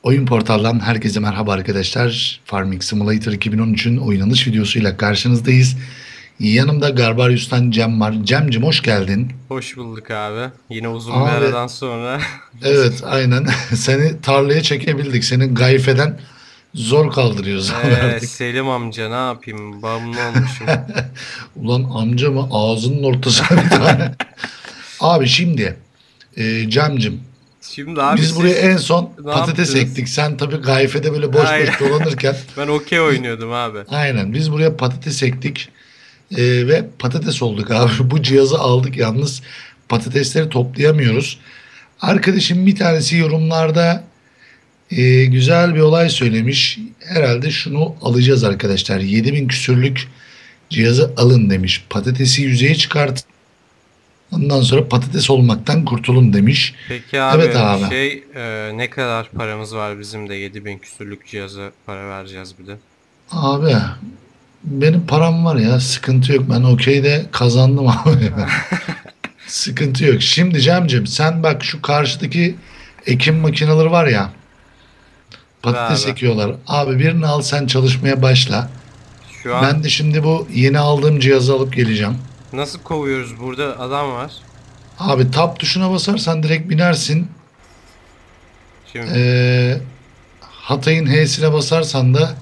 Oyun portaldan herkese merhaba arkadaşlar. Farming Simulator 2013'ün oynanış videosuyla karşınızdayız. Yanımda Garbarius'tan Cem var. Cem'cim hoş geldin. Hoş bulduk abi. Yine uzun bir Abi aradan sonra. evet aynen seni tarlaya çekebildik. Senin gayfeden zor kaldırıyoruz abi artık. Selim amca ne yapayım? Bağımlı olmuşum. Ulan amca mı ağzının ortasına bir tane. Abi şimdi Cem'cim Şimdi abi biz buraya siz en son ne patates yaptınız? ektik. Sen tabii gayfede böyle boş Ay, boş dolanırken ben okey oynuyordum abi. aynen biz buraya patates ektik. Ve patates olduk abi. Bu cihazı aldık yalnız patatesleri toplayamıyoruz. Arkadaşım bir tanesi yorumlarda güzel bir olay söylemiş. Herhalde şunu alacağız arkadaşlar. 7000 küsürlük cihazı alın demiş. Patatesi yüzeye çıkart. Ondan sonra patates olmaktan kurtulun demiş. Peki Evet abi abi. ne kadar paramız var bizim de 7000 küsürlük cihaza para vereceğiz bir de. Abi benim param var ya, sıkıntı yok. Ben okeyde kazandım abi. Sıkıntı yok. Şimdi Cem'cim sen bak şu karşıdaki ekim makineleri var ya, Ve patates abi ekiyorlar. Abi birini al, sen çalışmaya başla. şu an Ben de şimdi bu yeni aldığım cihazı alıp geleceğim. nasıl kovuyoruz? Burada adam var. Abi tab tuşuna basarsan direkt binersin. Şimdi Ee, Hatay'ın H'sine basarsan da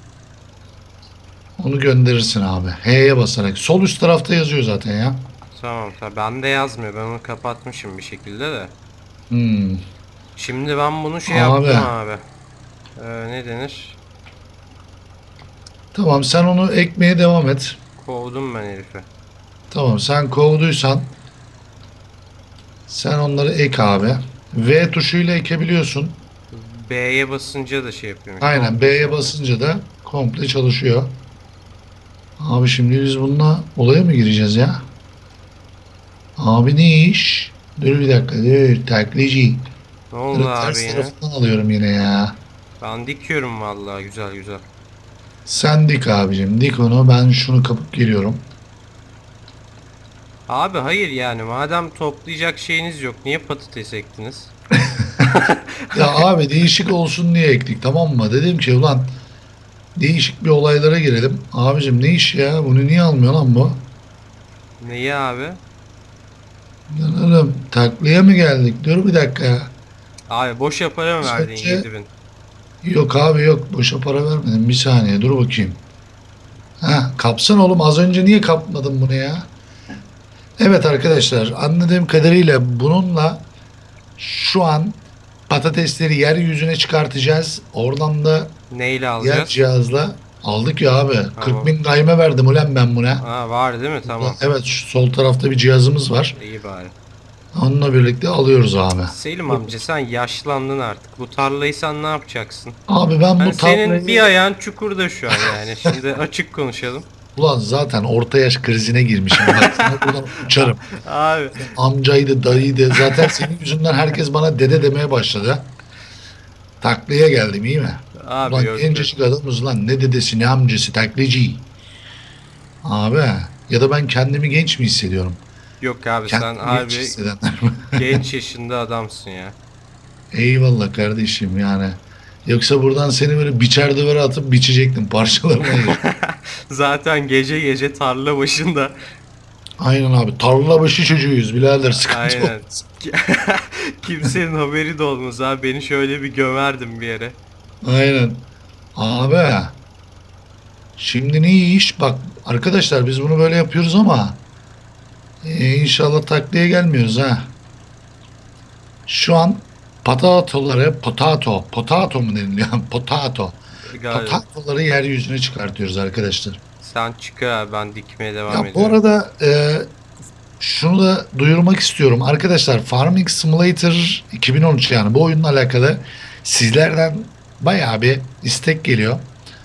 onu gönderirsin abi. H'ye basarak. Sol üst tarafta yazıyor zaten ya. tamam, bende yazmıyor. Ben onu kapatmışım bir şekilde de. Hmm. Şimdi ben bunu Abi yaptım abi. Ne denir? tamam, sen onu ekmeye devam et. Kovdum ben herifi. Tamam, sen kovduysan sen onları ek abi. V tuşuyla ekebiliyorsun. B'ye basınca da şey yapıyormuş. Aynen, Komple şey B'ye yapıyor. basınca da komple çalışıyor. Abi şimdi biz bununla olaya mı gireceğiz ya? Abi ne iş? Dur bir dakika, dur taklici. Ne oldu Dur, abi ters yine? tarafından alıyorum yine ya. Ben dikiyorum vallahi güzel güzel. Sen dik abicim, dik onu, ben şunu kapıp geliyorum. Abi hayır yani madem toplayacak şeyiniz yok niye patates ektiniz? Ya abi değişik olsun diye ektik, tamam mı? Dedim ki ulan değişik bir olaylara girelim. Abicim ne iş ya, bunu niye almıyor lan bu? Neyi abi? Lan oğlum taklaya mı geldik? Dur bir dakika. Abi boşa para mı Az verdin önce 7000? yok abi, yok boşa para vermedim, bir saniye dur bakayım. Ha, kapsana oğlum, az önce niye kapmadın bunu ya? Evet arkadaşlar, anladığım kadarıyla bununla şu an patatesleri yeryüzüne çıkartacağız. Oradan da Neyle diğer alacağız? cihazla aldık ya abi. 40 Tamam. bin kayme verdim ulan ben buna. Ha var değil mi? Tamam. Evet, şu sol tarafta bir cihazımız var. İyi bari. Onunla birlikte alıyoruz abi. Selim amca sen yaşlandın artık. Bu tarlayı sen ne yapacaksın? Abi ben Hani bu senin bir tarlayı, ayağın çukurda şu an yani. Şimdi açık konuşalım. ulan zaten orta yaş krizine girmişim. Bak sana buradan uçarım. Abi, Amcaydı, dayıydı. Zaten senin yüzünden herkes bana dede demeye başladı. Taklaya geldim, iyi mi? abi Ulan yok yok. gencecik adamız lan. Ne dedesi ne amcası, taklacı. Abi ya da ben kendimi genç mi hissediyorum? Yok abi sen Kendimi genç harbi hissedenler. genç yaşında adamsın ya. Eyvallah kardeşim yani. Yoksa buradan seni böyle biçer duvara atıp biçecektim. Parçalarına ayır. Zaten gece gece tarla başında. Aynen abi. Tarla başı çocuğuyuz birader. Sıkıntı Aynen. olmaz. Kimsenin haberi de olmaz abi. Beni şöyle bir gömerdim bir yere. Aynen. Abi şimdi ne iş? Bak arkadaşlar, biz bunu böyle yapıyoruz ama inşallah taklaya gelmiyoruz ha. Şu an potato mu deniliyor? Potato. Galiba. Potatoları yeryüzüne çıkartıyoruz arkadaşlar. Sen çık abi ben dikmeye devam Ya bu ediyorum. arada şunu da duyurmak istiyorum. Arkadaşlar Farming Simulator 2013, yani bu oyunla alakalı sizlerden bayağı bir istek geliyor.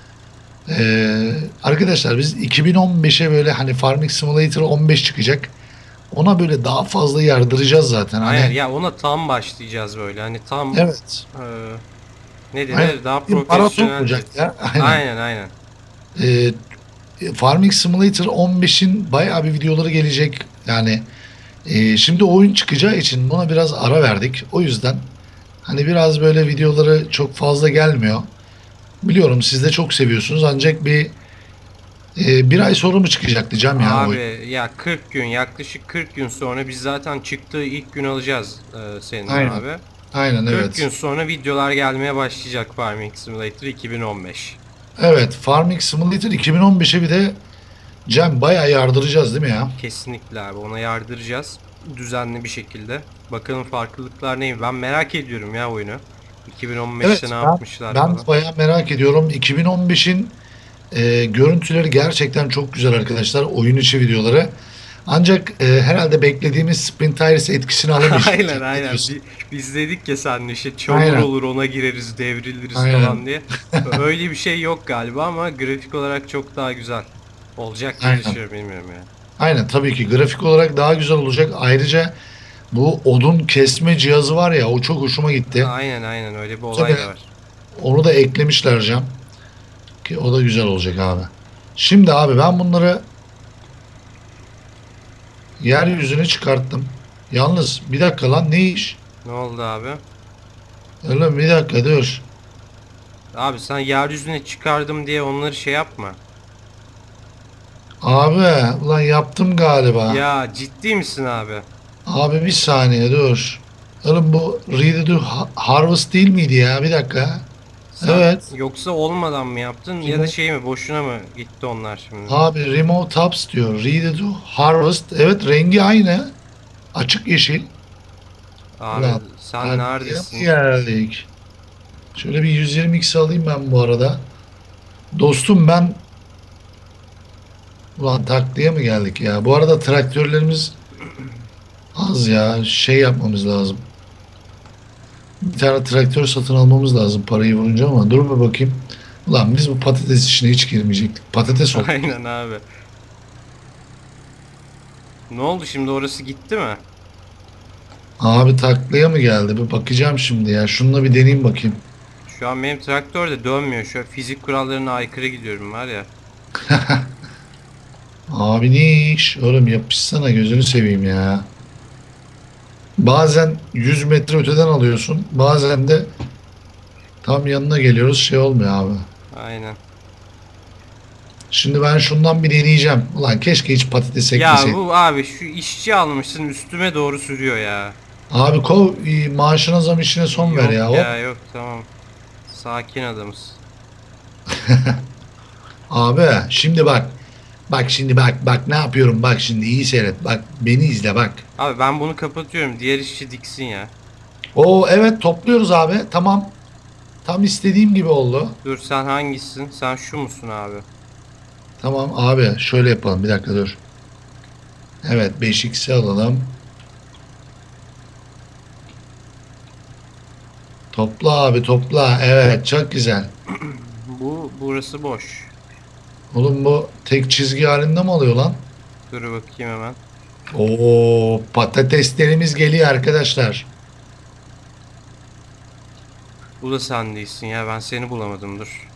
Arkadaşlar biz 2015'e böyle hani Farming Simulator 15 çıkacak. Ona böyle daha fazla yardıracağız zaten. Aynen Hani ya ona tam başlayacağız böyle. Hani tam evet. e, ne Aynen. denir daha Bir maraton profesyonelce. olacak ya. Aynen. Aynen aynen. Ee, Farming Simulator 15'in bayağı bir videoları gelecek. Yani şimdi oyun çıkacağı için buna biraz ara verdik. O yüzden Hani biraz böyle videoları çok fazla gelmiyor. Biliyorum siz de çok seviyorsunuz ancak bir ay sonra mı çıkacak diyeceğim ya o. Abi ya 40 gün, yaklaşık 40 gün sonra biz zaten çıktığı ilk gün alacağız seninle Aynen. abi. Aynen 40 gün evet. sonra videolar gelmeye başlayacak Farming Simulator 2015. Evet, Farming Simulator 2015'e bir de Cem bayağı yardıracağız değil mi ya? Kesinlikle abi, ona yardıracağız düzenli bir şekilde. Bakalım farklılıklar neymiş. Ben merak ediyorum ya oyunu. 2015'te Evet, ne ben yapmışlar ben falan. bayağı merak ediyorum. 2015'in görüntüleri gerçekten çok güzel arkadaşlar. Oyun içi videoları. Ancak herhalde beklediğimiz Spin Tires etkisini alamayacak. Aynen Ne aynen. diyorsun? Biz dedik ya seninle işte çamur Aynen. olur ona gireriz devriliriz Aynen. falan diye. Öyle bir şey yok galiba ama grafik olarak çok daha güzel olacak diye Aynen. düşünüyorum, bilmiyorum ya. Aynen tabii ki grafik olarak daha güzel olacak. Ayrıca bu odun kesme cihazı var ya o çok hoşuma gitti. Aynen aynen, öyle bir olay da Muhtemelen var. onu da eklemişler Cem. Ki o da güzel olacak abi. Şimdi abi ben bunları yeryüzüne çıkarttım. Yalnız bir dakika lan ne iş? Ne oldu abi? Öyle bir dakika dur. Abi sen yeryüzüne çıkardım diye onları şey yapma. Abi ulan yaptım galiba. Ya ciddi misin abi? Abi bir saniye dur. Oğlum bu Ready to Harvest değil miydi ya? Bir dakika. Sen Evet. yoksa olmadan mı yaptın ya da Remove, şey mi, boşuna mı gitti onlar şimdi? abi Remove Tabs diyor. Ready to Harvest. Evet rengi aynı. Açık yeşil. Abi Ulan sen takviye mi neredesin? geldik? Şöyle bir 120x alayım ben bu arada. Dostum ben ulan takliye mi geldik ya? Bu arada traktörlerimiz az ya. Şey yapmamız lazım. Bir tane traktör satın almamız lazım parayı vurunca ama dur bir bakayım. Ulan biz bu patates işine hiç girmeyecektik. Patates ol. Aynen abi. Ne oldu şimdi, orası gitti mi? Abi taklaya mı geldi? Bir bakacağım şimdi ya. Şununla bir deneyeyim bakayım. Şu an benim traktör de dönmüyor. Şu an fizik kurallarına aykırı gidiyorum var ya. Abi ne iş? Oğlum yapışsana gözünü seveyim ya. Bazen 100 metre öteden alıyorsun. Bazen de tam yanına geliyoruz şey olmuyor abi. Aynen. Şimdi ben şundan bir deneyeceğim. Ulan keşke hiç patates Ya ekmeseydim. bu abi, şu işçi almışsın üstüme doğru sürüyor ya. Abi kov maaşına zam işine son ver Yok ya. Hop. ya, yok, tamam. Sakin adamız. Abi şimdi bak. Bak şimdi bak ne yapıyorum bak şimdi iyi seyret. Bak beni izle bak. Abi ben bunu kapatıyorum. Diğer işçi diksin ya. Oo evet topluyoruz abi. Tamam. Tam istediğim gibi oldu. Dur, sen hangisisin? Sen şu musun abi? Tamam abi şöyle yapalım bir dakika dur. Evet 5x'i alalım. Topla abi topla. Evet çok güzel. Burası boş. Oğlum bu tek çizgi halinde mi oluyor lan? Dur bakayım hemen. Oo patateslerimiz geliyor arkadaşlar. Bu da sen değilsin ya. Ben seni bulamadım, dur.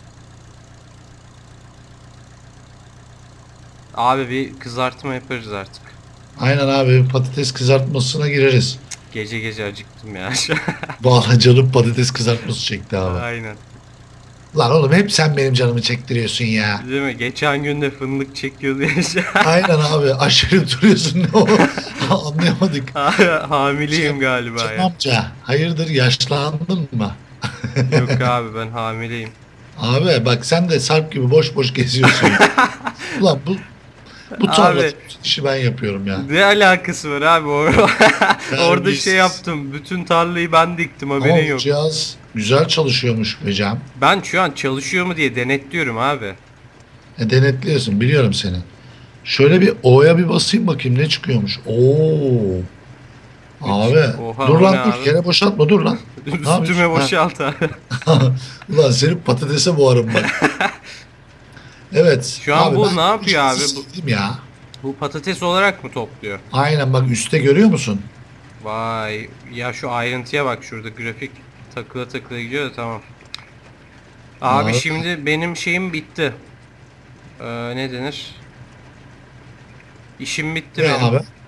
Abi bir kızartma yaparız artık. Aynen abi patates kızartmasına gireriz. Gece gece acıktım ya. Vallahi canım patates kızartması çekti abi. Aynen. Lan oğlum hep sen benim canımı çektiriyorsun ya. Değil mi? Geçen gün de fındık çekiyordu ya. Aynen abi aşırı duruyorsun ne o anlayamadık. Hamileyim galiba Can ya. amca hayırdır yaşlandın mı? Yok abi, ben hamileyim. Abi bak sen de Sarp gibi boş boş geziyorsun. Ulan bu tarlada Abi bütün işi ben yapıyorum ya. ne alakası var abi? Orada şey Terbiyesiz. yaptım. Bütün tarlayı ben diktim, Ama haberin bu yok. cihaz güzel çalışıyormuş be Cem. Ben şu an çalışıyor mu diye denetliyorum abi. Denetliyorsun biliyorum seni. Şöyle bir O'ya bir basayım bakayım ne çıkıyormuş. Oo. Abi Oha, dur o ne lan dur abi? yere boşaltma dur lan. Ne yapıyorsun? Üstüme boşalt abi. Ulan seni patatese boğarım bak. Evet Şu an abi bu ben ne bu yapıyor cihazı abi? sevdim ya. Bu patates olarak mı topluyor? Aynen bak üstte görüyor musun? Vay ya, şu ayrıntıya bak, şurada grafik takıla takıla gidiyor da, tamam. Abi Abi, şimdi benim şeyim bitti. Ne denir? İşim bitti ne benim. abi?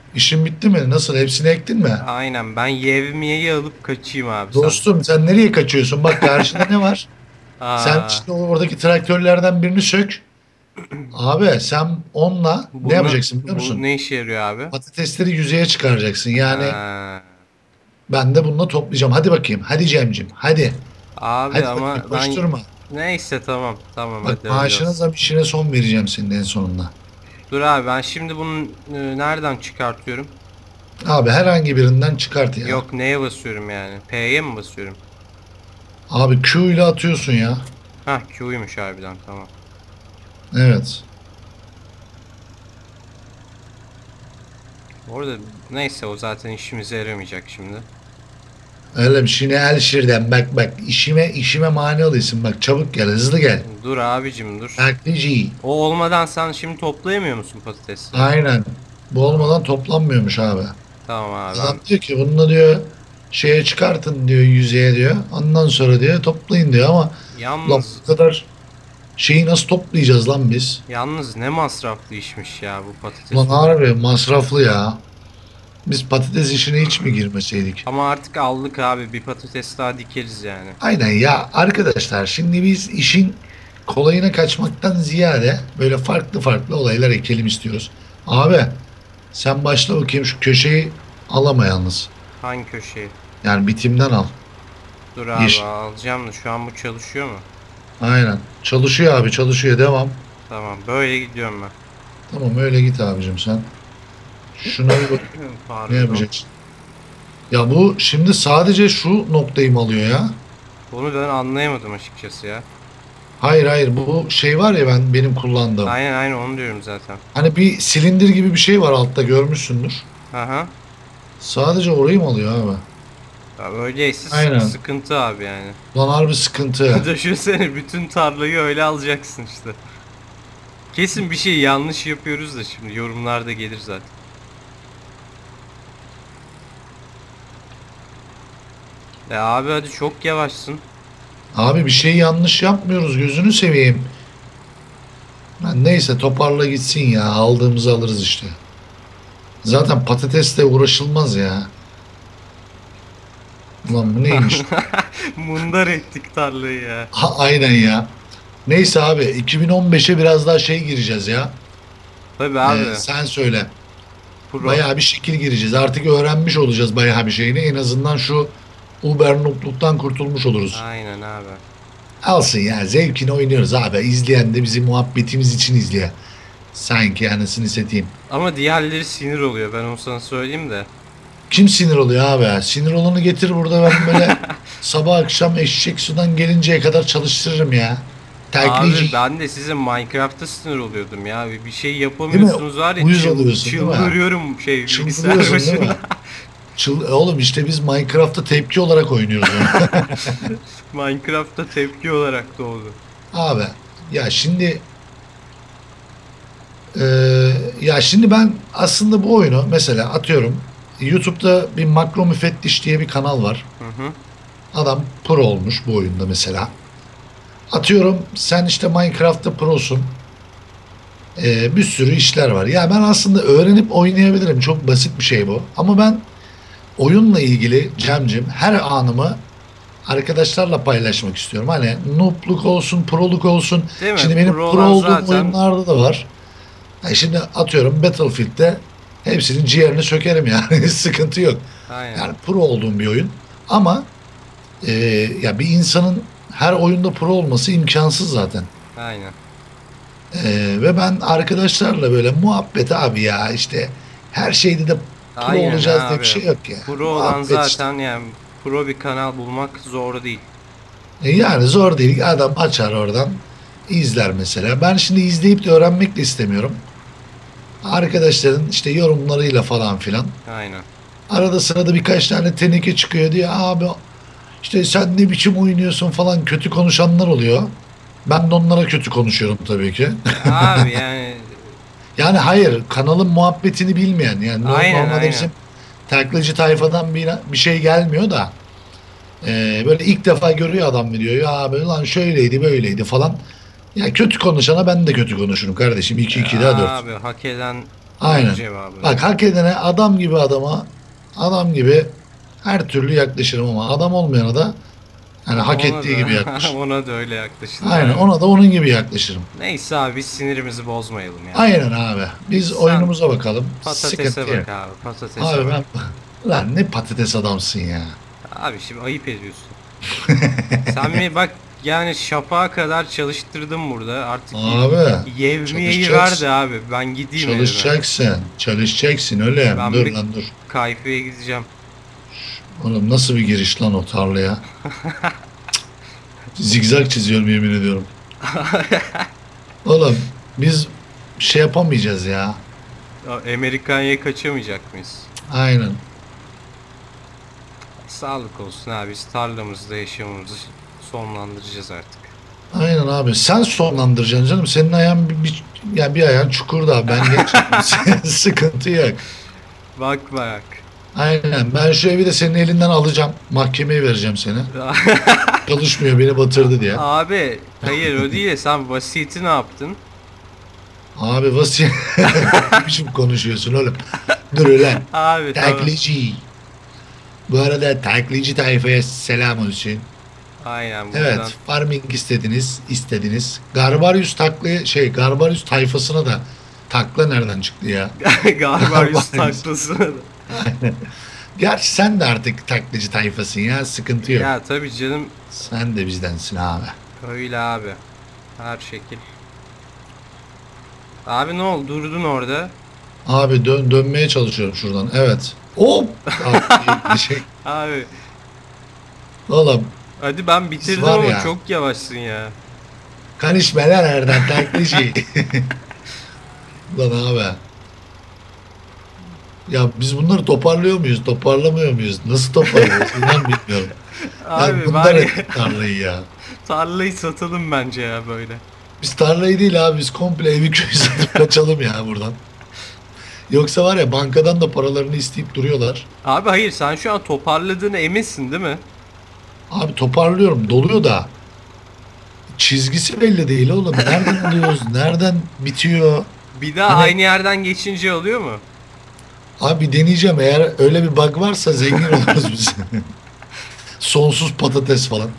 İşin bitti mi? Nasıl? Hepsini ektin mi? Aynen, ben yevmiyeyi alıp kaçayım abi sen. Dostum sen nereye kaçıyorsun? Bak karşında ne var? Sen Aa, işte oradaki traktörlerden birini sök. Abi sen onunla ne yapacaksın biliyor bu musun? ne işe yarıyor abi? Patatesleri yüzeye çıkaracaksın. Yani Ha. ben de bununla toplayacağım. Hadi bakayım. Hadi Cemcim. Hadi. Abi Hadi bakayım. ama ben Koşturma. neyse, tamam tamam, Bak hadi öyle maaşına olsun. zam işine son vereceğim senin en sonunda. Dur abi, ben şimdi bunu nereden çıkartıyorum? Abi herhangi birinden çıkart ya. Yok, neye basıyorum yani? P'ye mi basıyorum? Abi Q ile atıyorsun ya. Hah, Q'ymuş harbiden, tamam. Evet. Orada neyse, o zaten işimize yaramayacak şimdi. Öyle bir şey ne el şirden bak bak işime mani oluyorsun bak çabuk gel hızlı gel. Dur abicim, dur. Taklici. O olmadan sen şimdi toplayamıyor musun patatesi? Aynen. Bu olmadan toplanmıyormuş abi. Tamam abi, Adam diyor ki bununla diyor şeye çıkartın diyor yüzeye diyor. Ondan sonra diyor toplayın diyor ama lan yalnız bu kadar şeyi nasıl toplayacağız lan biz? yalnız ne masraflı işmiş ya bu patates Lan olayı. harbi masraflı ya. Biz patates işine hiç mi girmeseydik? Ama artık aldık abi, bir patates daha dikeriz yani. Aynen ya arkadaşlar şimdi biz işin kolayına kaçmaktan ziyade böyle farklı farklı olaylar ekelim istiyoruz. Abi sen başla bakayım şu köşeyi alama yalnız. Hangi köşeyi? Yani bitimden al. Dur abi, Yeşil. alacağım da şu an bu çalışıyor mu? Aynen. Çalışıyor abi çalışıyor devam. Tamam, böyle gidiyorum ben. Tamam öyle git abicim sen. Şuna bir bak ne Pardon. yapacaksın? Ya bu şimdi sadece şu noktayı mı alıyor ya? Bunu ben anlayamadım açıkçası ya. Hayır hayır bu şey var ya benim kullandığım. Aynen aynen, onu diyorum zaten. Hani bir silindir gibi bir şey var altta görmüşsündür. Aha. Sadece orayı mı alıyor abi? Ya öyleyse Aynen. sıkıntı abi yani. Lan harbi sıkıntı. Düşünsene, bütün tarlayı öyle alacaksın işte. Kesin bir şey yanlış yapıyoruz da şimdi yorumlarda gelir zaten. Ya abi hadi, çok yavaşsın. Abi bir şey yanlış yapmıyoruz gözünü seveyim. Ben neyse toparla gitsin ya aldığımızı alırız işte. Zaten patatesle uğraşılmaz ya. Ulan bu neymiş? Mundar ettik tarlayı ya. Ha, aynen ya. Neyse abi 2015'e biraz daha şey gireceğiz ya. Tabii abi. Sen söyle. Pro. Bayağı bir şekil gireceğiz. Artık öğrenmiş olacağız bayağı bir şeyini. En azından şu Uber Noobluk'tan kurtulmuş oluruz. Aynen abi. Alsın ya zevkini oynuyoruz abi. İzleyen de bizim muhabbetimiz için izliyor. Sanki anasını satayım. Ama diğerleri sinir oluyor, ben onu sana söyleyeyim de. Kim sinir oluyor abi? Sinir olanı getir burada ben böyle sabah akşam eşek sudan gelinceye kadar çalıştırırım ya. Abi Taklici. ben de sizin Minecraft'ta sinir oluyordum ya. Bir şey Değil mi? yapamıyorsunuz var ya, Uyuz oluyorsun değil mi? çıldırıyorum şey bilgisayar Çıldırıyorsun değil başında. mi? Oğlum işte biz Minecraft'ta tepki olarak oynuyoruz onu. Minecraft'ta tepki olarak doğdu. Abi ya şimdi e, ya şimdi ben aslında bu oyunu mesela atıyorum YouTube'da bir Makro Müfettiş diye bir kanal var. Hı hı. Adam pro olmuş bu oyunda mesela. Atıyorum sen işte Minecraft'ta prosun. Bir sürü işler var. Ya ben aslında öğrenip oynayabilirim. Çok basit bir şey bu. Ama ben oyunla ilgili Cem'cim her anımı arkadaşlarla paylaşmak istiyorum. Hani noobluk olsun, proluk olsun. Değil mi? Şimdi benim Pro pro olan olduğum zaten. oyunlarda da var. Şimdi atıyorum Battlefield'de hepsinin ciğerini sökerim yani. Sıkıntı yok. Aynen. Yani pro olduğum bir oyun. Ama e, ya bir insanın her oyunda pro olması imkansız zaten. Aynen. Ve ben arkadaşlarla böyle muhabbet abi ya işte her şeyde de pro Aynen olacağız diye bir abi. şey yok ya. Pro olan Muhabbet işte. zaten yani, pro bir kanal bulmak zor değil. Yani zor değil. Adam açar oradan izler mesela. Ben şimdi izleyip de öğrenmek de istemiyorum. Arkadaşların işte yorumlarıyla falan filan. Aynen. Arada sırada birkaç tane teneke çıkıyor diye abi işte sen ne biçim oynuyorsun falan kötü konuşanlar oluyor. Ben de onlara kötü konuşuyorum tabii ki. Abi yani Yani hayır kanalın muhabbetini bilmeyen yani aynen normalde aynen. bizim taklacı tayfadan bir şey gelmiyor da böyle ilk defa görüyor adam diyor ya abi lan şöyleydi böyleydi falan. Ya kötü konuşana ben de kötü konuşurum kardeşim 2 2 daha 4. Abi hak eden Aynen. Vereceğim abi. Bak hak edene adam gibi adama adam gibi her türlü yaklaşırım ama adam olmayana da yani hak Ona ettiği gibi da yaklaşırım. ona da öyle yaklaşılır Aynen abi. ona da onun gibi yaklaşırım. Neyse abi biz sinirimizi bozmayalım ya. Aynen abi. Biz Sen oyunumuza bakalım. patatese Sıkıntı yok. bak abi. Patatese Abi bak. ben lan ne patates adamsın ya. Abi şimdi ayıp ediyorsun. Sen mi bak yani şafağa kadar çalıştırdım burada. Artık Abi yevmiyeyi çalışacaksın. verdi abi. Ben gideyim evime. Çalışacaksın. Çalışacaksın öyle. Ben Dur bir lan dur. kayfaya gideceğim. Oğlum nasıl bir giriş lan o tarlaya? Zigzag çiziyorum yemin ediyorum. Oğlum biz şey yapamayacağız ya. Amerikanya'ya kaçamayacak mıyız? Aynen. Sağlık olsun abi. Biz tarlamızda yaşamımızı sonlandıracağız artık. Aynen abi. Sen sonlandıracaksın canım. Senin ayağın yani bir ayağın çukurda. Ben geçeceğim. Sıkıntı yok. Bak bak. Aynen. Ben şu evi de senin elinden alacağım. Mahkemeye vereceğim seni. Çalışmıyor beni batırdı diye. Abi hayır o değil de sen vasiyeti ne yaptın? Abi vasiyet... Ne biçim konuşuyorsun oğlum? Dur ulan. Abi tamam. Taklici. Bu arada taklici tayfaya selam olsun. Aynen buradan. Evet, farming istediniz. Garbarius Garbarius tayfasına da takla nereden çıktı ya? Garbarius taklası. Gerçi sen de artık taklacı tayfasın ya, sıkıntı yok. Ya tabii canım Sen de bizdensin abi. öyle abi. Her şekil. Abi ne oldu? Durdun orada. Abi dönmeye çalışıyorum şuradan. Evet. Hop! Abi, Abi Oğlum hadi ben bitirdim var ama ya. çok yavaşsın ya. Karışmeler nereden taklacı? Lan abi. Ya biz bunları toparlıyor muyuz? Toparlamıyor muyuz? Nasıl toparlıyoruz? İnan bilmiyorum. Yani Abi bunlar ben ettik tarlayı ya. tarlayı satalım bence ya böyle. Biz tarlayı değil abi, biz komple evi köyü satıp kaçalım ya buradan. Yoksa var ya bankadan da paralarını isteyip duruyorlar. Abi hayır sen şu an toparladığına eminsin değil mi? Abi toparlıyorum, doluyor da çizgisi belli değil oğlum. Nereden alıyoruz? Nereden bitiyor? Bir daha Hani- aynı yerden geçince oluyor mu? Abi bir deneyeceğim, eğer öyle bir bug varsa zengin oluruz biz. Sonsuz patates falan.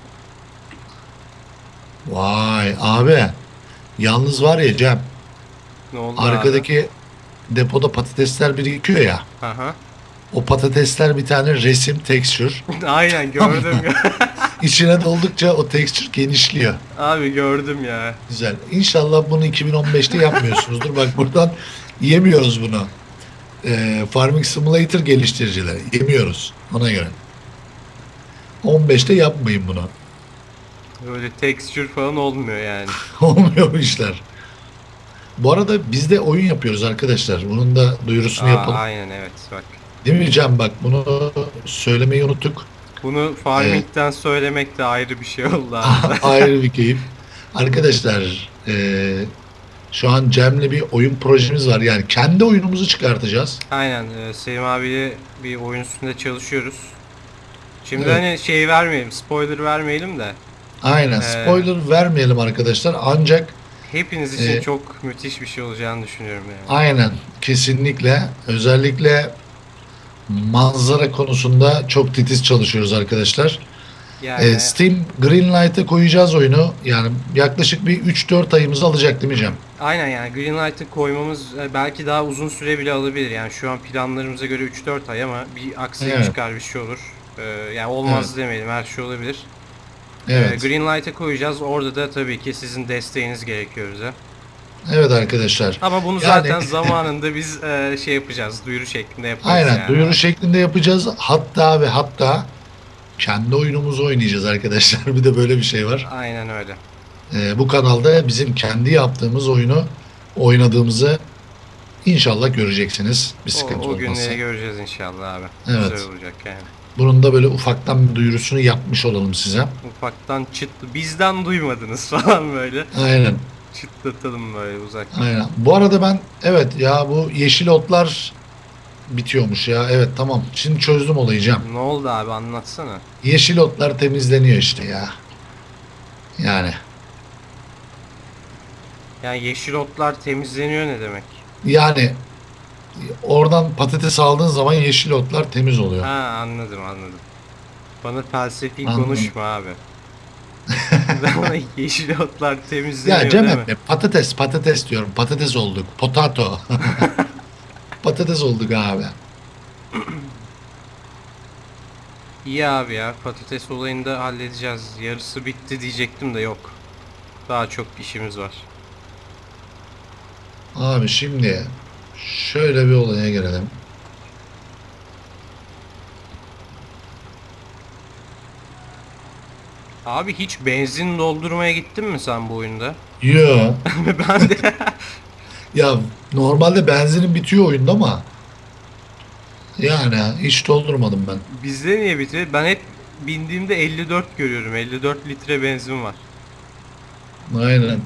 Vay abi. Yalnız var ya Cem, Ne oldu arkadaki depoda patatesler birikiyor ya. abi? Aha. O patatesler bir tane resim, texture. Aynen gördüm. İçine doldukça o texture genişliyor. Abi gördüm ya. Güzel. İnşallah bunu 2015'te yapmıyorsunuzdur. Bak buradan yemiyoruz bunu. Farming Simulator geliştiricileri. Yemiyoruz. Ona göre. 15'te yapmayın bunu. Böyle texture falan olmuyor yani. Olmuyor bu işler. Bu arada biz de oyun yapıyoruz arkadaşlar. Bunun da duyurusunu yapalım. Aynen evet bak. Değil mi Can? Bak bunu söylemeyi unuttuk. Bunu farming'den söylemek de ayrı bir şey oldu abi. Ayrı bir keyif. Arkadaşlar şu an Cem'le bir oyun projemiz var. Yani kendi oyunumuzu çıkartacağız. Aynen Selim abiyle bir oyun üstünde çalışıyoruz. Şimdi Evet. hani şey vermeyelim, spoiler vermeyelim de Aynen. Spoiler vermeyelim arkadaşlar. Ancak hepiniz için Ee, çok müthiş bir şey olacağını düşünüyorum yani. aynen kesinlikle, özellikle manzara konusunda çok titiz çalışıyoruz arkadaşlar. Yani Steam Greenlight'e koyacağız oyunu. Yani yaklaşık bir 3-4 ayımızı alacak değil mi Cem? aynen yani Greenlight'ı koymamız belki daha uzun süre bile alabilir. Yani şu an planlarımıza göre 3-4 ay ama bir aksilik Evet. çıkar bir şey olur. Yani olmaz Evet. demeyelim her şey olabilir. Evet. Greenlight'a koyacağız. Orada da tabii ki sizin desteğiniz gerekiyor bize. Evet arkadaşlar. Ama bunu Yani- zaten zamanında biz şey yapacağız. Duyuru şeklinde yaparız Aynen yani. duyuru şeklinde yapacağız. Hatta ve hatta kendi oyunumuzu oynayacağız arkadaşlar. Bir de böyle bir şey var. Aynen öyle. Bu kanalda bizim kendi yaptığımız oyunu oynadığımızı inşallah göreceksiniz. Bir sıkıntı O olmazsa. günleri göreceğiz inşallah abi. Evet. Güzel olacak yani. Bunun da böyle ufaktan bir duyurusunu yapmış olalım size. Ufaktan çıtlı. Bizden duymadınız falan böyle. Aynen. Çıtlatalım böyle uzaktan. Aynen. Bu arada ben evet ya bu yeşil otlar bitiyormuş ya. Evet tamam. Şimdi çözdüm olayı Cem. Ne oldu abi anlatsana. Yeşil otlar temizleniyor işte ya. Yani. Yani yeşil otlar temizleniyor ne demek? Yani Oradan patates aldığın zaman yeşil otlar temiz oluyor. Ha, anladım anladım. Bana felsefi Anladım. konuşma abi. Bana yeşil otlar Ya temizleniyor Cem değil mi? emmi patates diyorum. Patates olduk. Potato. Patates olduk abi. İyi abi ya, patates olayını da halledeceğiz. Yarısı bitti diyecektim de yok. Daha çok işimiz var. Abi şimdi şöyle bir olaya girelim. Abi hiç benzin doldurmaya gittin mi sen bu oyunda? Yo. Ben de. Ya normalde benzinin bitiyor oyunda ama yani hiç doldurmadım ben. Bizde niye bitiyor? Ben hep bindiğimde 54 görüyorum. 54 litre benzin var. Aynen.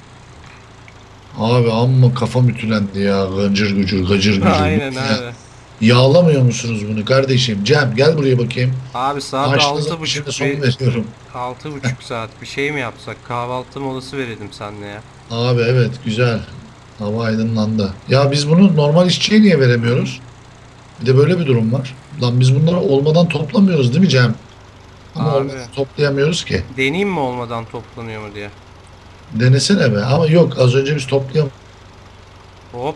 Abi amma kafam ütülendi ya. Gıcır gücür gıcır gücür. Bu Aynen ne ya? abi. Yağlamıyor musunuz bunu kardeşim? Cem gel buraya bakayım. Abi saat Maaşınıza altı şimdi buçuk, son bir veriyorum. 6,5 saat bir şey mi yapsak? Kahvaltı molası verelim seninle ya. Abi evet güzel. Hava aydınlandı. Ya biz bunu normal işçiye niye veremiyoruz? Bir de böyle bir durum var. Lan biz bunları olmadan toplamıyoruz değil mi Cem? Ama olmadan Abi toplayamıyoruz ki. deneyeyim mi olmadan toplanıyor mu diye. Denesene be. Ama yok az önce biz toplayam. Hop.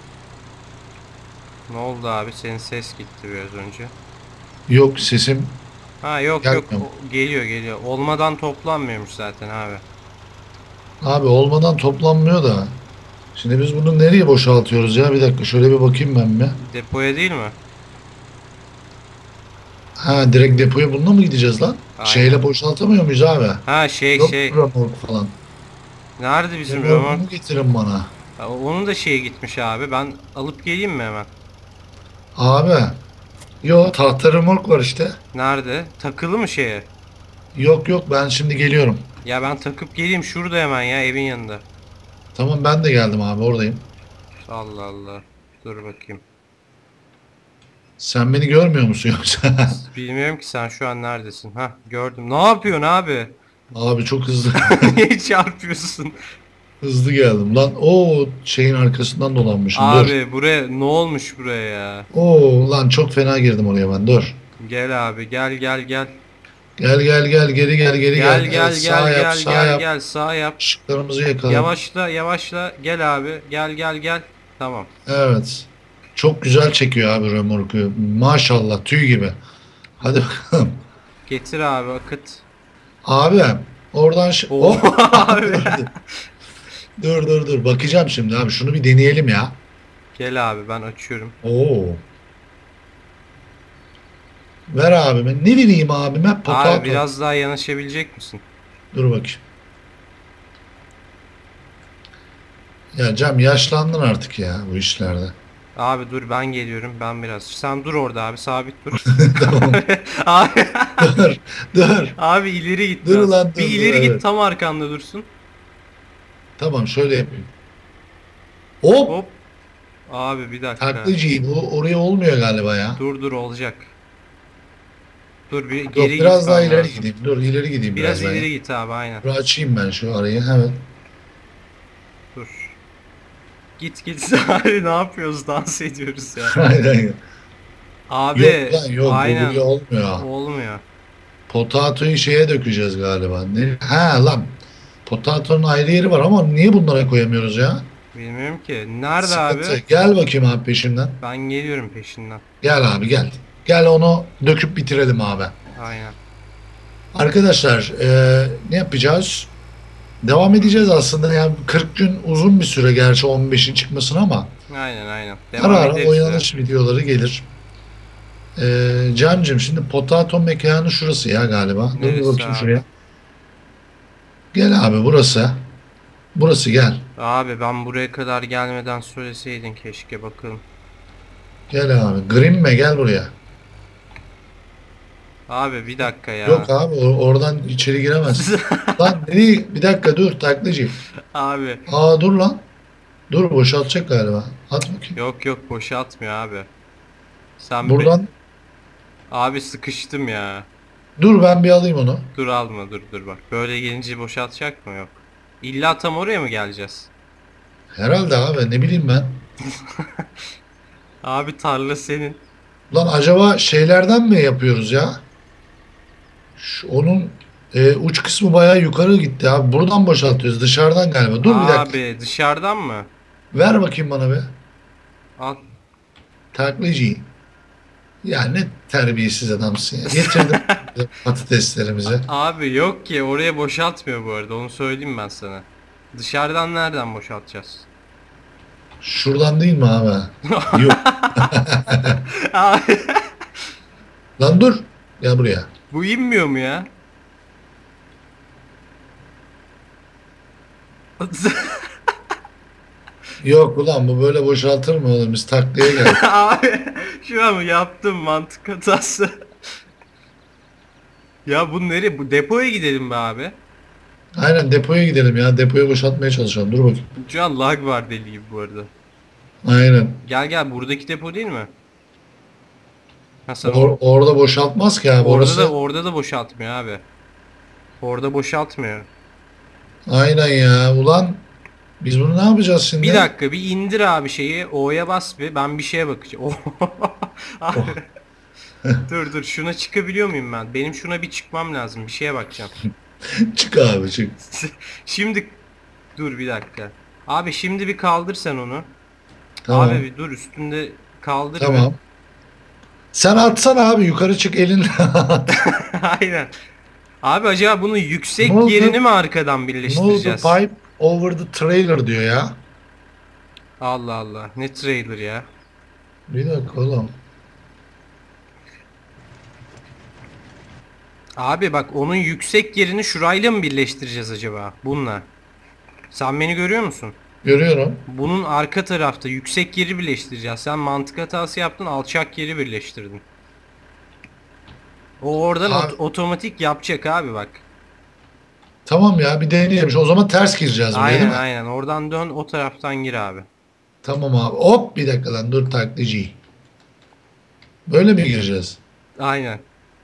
Ne oldu abi? Senin ses gitti biraz önce. Yok sesim Ha, yok yok, gelmiyor. geliyor geliyor. Olmadan toplanmıyormuş zaten abi. Abi olmadan toplanmıyor da. Şimdi biz bunu nereye boşaltıyoruz ya? Bir dakika şöyle bir bakayım ben bir. Depoya değil mi? Ha direkt depoya bununla mı gideceğiz lan? Aynen. Şeyle boşaltamıyor muyuz abi? Ha, Yok mu remork falan? nerede bizim römork? Remorkunu getirin bana. Ha, onun da şeye gitmiş abi. Ben alıp geleyim mi hemen? Abi. Yok tahta remork var işte. Nerede? Takılı mı şeye? Yok yok ben şimdi geliyorum. Ya ben takıp geleyim şurada hemen ya, evin yanında. Tamam ben de geldim abi oradayım. Allah Allah. Dur bakayım. Sen beni görmüyor musun yoksa? Bilmiyorum ki sen şu an neredesin. Ha, gördüm. Ne yapıyorsun abi? Abi çok hızlı Niye çarpıyorsun? hızlı geldim. Lan o şeyin arkasından dolanmışım. Dur. Abi buraya ne olmuş buraya ya? Oo lan çok fena girdim oraya ben. Dur. Gel abi, gel gel gel. Gel gel gel geri gel geri Gel gel. Evet gel gel sağ yap gel sağ gel yap. gel, sağ yap. Işıklarımızı yakalım. Yavaşla yavaşla, gel abi. Gel gel gel. Tamam. Evet. Çok güzel çekiyor abi römorku. Maşallah tüy gibi. Hadi bakalım. Getir abi, akıt. Abi oradan Oo hop. abi. Dur. Bakacağım şimdi abi. Şunu bir deneyelim ya. Gel abi, ben açıyorum. Oo. Ver abime. Ne vereyim abime? Abi Potato. biraz daha yanaşabilecek misin? Dur bakayım. Ya Cem yaşlandın artık ya bu işlerde. Abi dur, ben geliyorum, ben biraz. Sen dur orada abi, sabit dur. Tamam. Abi, Dur. Dur. abi ileri git Dur biraz. lan Bir dur ileri git, evet. tam arkanda dursun. Tamam şöyle yapayım. Hop. Hop. Abi bir dakika. Taklacıyı bu oraya olmuyor galiba ya. Dur olacak. Dur, bir Yok geri biraz daha gitmem ileri lazım. gideyim. Dur ileri gideyim Biraz biraz daha ya. ileri git abi, aynen. Dur açayım ben şu arayı. Evet. Dur. Git abi, ne yapıyoruz? Dans ediyoruz ya. Aynen. Yok Abi lan yok bu aynen buraya olmuyor. olmuyor. Potatoyu şeye dökeceğiz galiba. Ne? Ha lan. Potato'nun ayrı yeri var ama niye bunlara koyamıyoruz ya? Bilmiyorum ki. Nerede Sıkıntı. abi? Gel bakayım abi peşimden. Ben geliyorum peşinden. Gel abi gel. Gel onu döküp bitirelim abi. Aynen. Arkadaşlar ne yapacağız? Devam edeceğiz aslında. Yani 40 gün uzun bir süre gerçi 15'in çıkmasına ama Aynen. ara Devam ara ederiz ya. oynanış videoları gelir. Cem'cim şimdi Potato mekanı şurası ya galiba. Dur bir Neresi bakayım abi? şuraya. Gel abi burası. Burası gel. Abi ben buraya kadar gelmeden söyleseydin keşke, bakalım. Gel abi. Grimme gel buraya. Abi bir dakika ya. Yok abi oradan içeri giremezsin. Lan nereye? Bir dakika dur taklacı. Abi. Aa dur lan. Dur boşaltacak galiba. At bakayım. Yok boşaltmıyor abi. Sen be... Buradan Abi sıkıştım ya. dur ben bir alayım onu. Dur alma, dur bak. Böyle gelince boşaltacak mı? Yok. İlla tam oraya mı geleceğiz? Herhalde abi ne bileyim ben. Abi tarla senin. Lan acaba şeylerden mi yapıyoruz ya? Onun uç kısmı bayağı yukarı gitti abi. Buradan boşaltıyoruz dışarıdan galiba. Dur bir dakika. Abi dışarıdan mı? Ver bakayım bana be. Al. Taklacı. Ya ne terbiyesiz adamsın ya. Getirdim patateslerimizi. Abi yok ki, oraya boşaltmıyor bu arada, onu söyleyeyim ben sana. Dışarıdan nereden boşaltacağız? Şuradan değil mi abi? Yok. Abi Lan dur. Gel buraya. bu inmiyor mu ya? Yok ulan bu böyle boşaltır mı oğlum? Biz taklaya geldik. Abi şu an yaptım mantık hatası. Ya bu nereye? Bu depoya gidelim be abi. Aynen depoya gidelim ya. Depoya boşaltmaya çalışalım. Dur bakayım. Şu an lag var deli gibi bu arada. Aynen. Gel gel, buradaki depo değil mi? Ha sen Orada boşaltmaz ki abi. Orası orada da boşaltmıyor abi. Orada boşaltmıyor. aynen ya. Ulan biz bunu ne yapacağız Bir şimdi? dakika, bir indir abi şeyi. O'ya bas bir. Ben bir şeye bakacağım. Abi, Oh. dur şuna çıkabiliyor muyum ben? Benim şuna bir çıkmam lazım. Bir şeye bakacağım. Çık abi çık. Şimdi dur bir dakika. Abi şimdi bir kaldır sen onu. Abi Tamam. bir dur, üstünde kaldır bir. Tamam. Sen atsana abi yukarı çık elinle at. Aynen. Abi acaba bunun yüksek Move yerini mi arkadan the birleştireceğiz? pipe over the trailer diyor ya. Allah Allah. Ne trailer ya? Bir dakika oğlum. Abi bak, onun yüksek yerini şurayla mı birleştireceğiz acaba? Bununla. Sen beni görüyor musun? Görüyorum. Bunun arka tarafta yüksek yeri birleştireceğiz. Sen mantık hatası yaptın, alçak yeri birleştirdin. O oradan Abi, otomatik yapacak abi bak. tamam ya bir deneyelim. O zaman ters gireceğiz buraya değil Aynen mi? aynen. Oradan dön, o taraftan gir abi. Tamam abi. Hop bir dakika lan dur taklacı. Böyle mi gireceğiz? Aynen.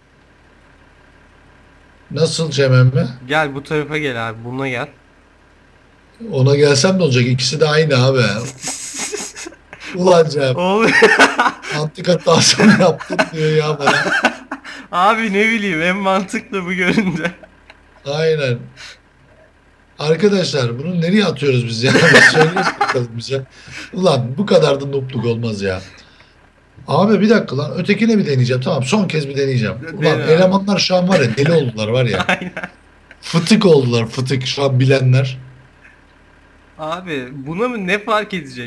Nasıl Cem emmi? Gel bu tarafa gel abi. Buna gel. Ona gelsem ne olacak? İkisi de aynı abi. Ulan Cem. Oğlum. Antik hatası mı yaptın diyor ya bana. Abi ne bileyim, en mantıklı bu göründü. Aynen. Arkadaşlar bunu nereye atıyoruz biz ya? Söyleyin bakalım bize. Ulan bu kadar da noobluk olmaz ya. Abi bir dakika lan ötekine bir deneyeceğim. Tamam son kez bir deneyeceğim. Ulan Dene abi. elemanlar şu an var ya deli oldular var ya. Aynen. Fıtık oldular fıtık şu an bilenler. Abi buna mı ne fark edecek?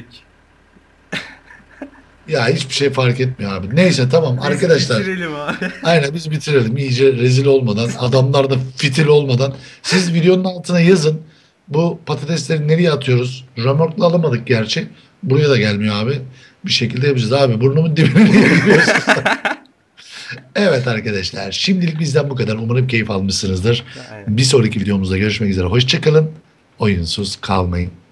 Ya hiçbir şey fark etmiyor abi. Neyse tamam Biz arkadaşlar. bitirelim abi. Aynen biz bitirelim. İyice rezil olmadan, adamlar da fitil olmadan. Siz videonun altına yazın. Bu patatesleri nereye atıyoruz? Römorkla alamadık gerçi. Buraya da gelmiyor abi. Bir şekilde yapacağız abi. Burnumun dibine niye giriyorsun sen? Evet arkadaşlar. Şimdilik bizden bu kadar. Umarım keyif almışsınızdır. Aynen. Bir sonraki videomuzda görüşmek üzere. Hoşçakalın. Oyunsuz kalmayın.